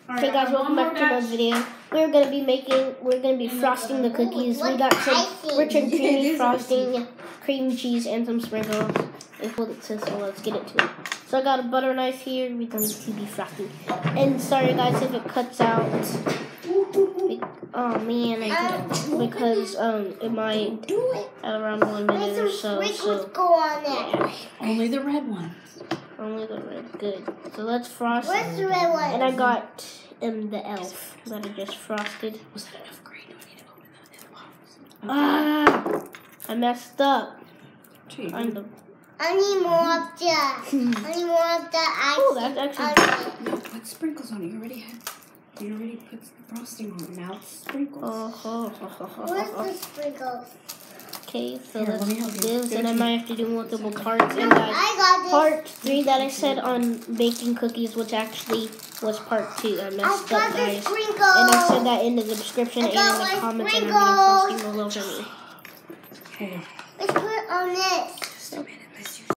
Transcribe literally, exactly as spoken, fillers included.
Okay guys, welcome back to another video. We're gonna be making, we're gonna be frosting the cookies. We got some rich and creamy frosting, cream cheese, and some sprinkles. That's what it says, so let's get into it. So I got a butter knife here. We're going to be frosting. And sorry guys if it cuts out. Oh man, I did it. Because um, it might at around one minute or so. So yeah. Only the red ones. Only the red, good. So let's frost. Where's the red one? And I got um, the elf that I just frosted. Was that enough green? Do I need to open the in the box? Okay. Ah! I messed up. Gee, I'm the... I need more of the. I need more of the ice. Oh, that's actually... no, put sprinkles on it. You already had... You already put frosting on it. Now it's sprinkles. Oh, ho, ho, ho, ho, Where's ho. the sprinkles? Okay, so Here, let's let me do help you. this, Give and it I to might me. have to do multiple parts. And guys, I got this. part three that I said on baking cookies, which actually was part two. I I messed got up, the guys. sprinkles. And I said that in the description I and got in the my comments, and I'm getting frosting sprinkles. all over me. Hey, Let's put it on this. just a minute. Let's use